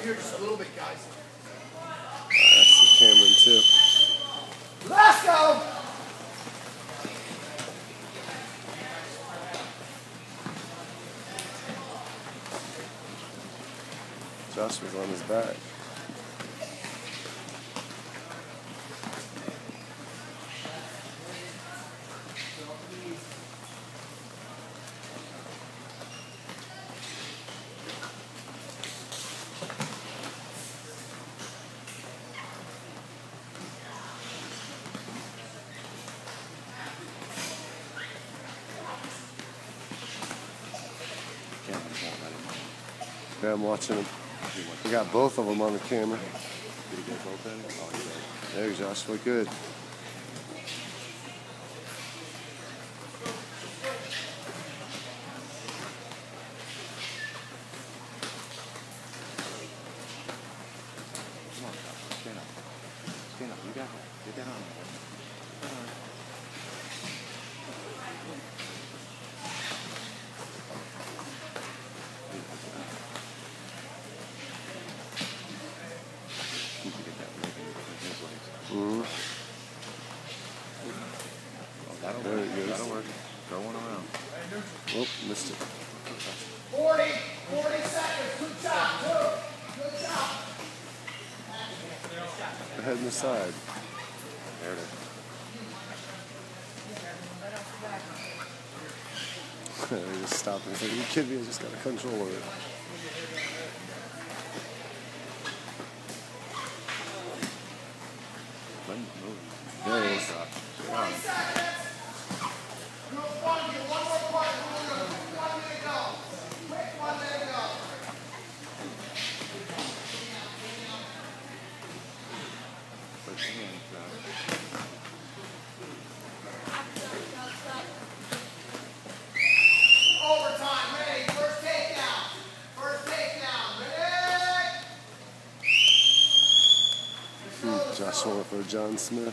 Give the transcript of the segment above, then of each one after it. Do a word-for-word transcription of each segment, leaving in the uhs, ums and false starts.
here just a little bit, guys. Uh, that's the Cameron too. Let's go! Josh was on his back. Yeah, I'm watching him. We got both of them on the camera. Did he get both in? Oh, he did. There you go, Josh. Look good. Come on, Josh. Stand up. Stand up. You got that. Get that on. Get that on. Mm-hmm. Oh, that'll There work. it goes. That'll work. Throw one around. Oh, missed it. forty, forty seconds. Good job, two. Good job. Ahead and the side. There it is. They just stopped and said, "Are you kidding me? I just got a control of it." Let him move. There it is. twenty seconds. Group one, get one more part. One minute go. Quick, one minute go. Put your hands up. Overtime, ready. First takedown. First takedown. Ready? Hmm, Josh went for John Smith.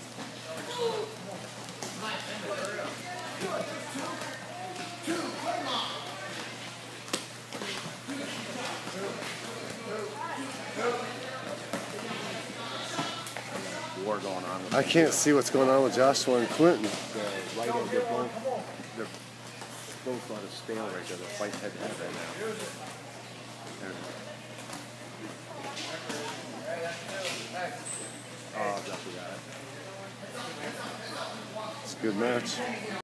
War going on. With I can't see what's going on with Joshua and Quentin. the right hand. They're both, they're both on a stale right there. They're fighting head to head right now. There it is. Oh, Joshua got it. It's a good match.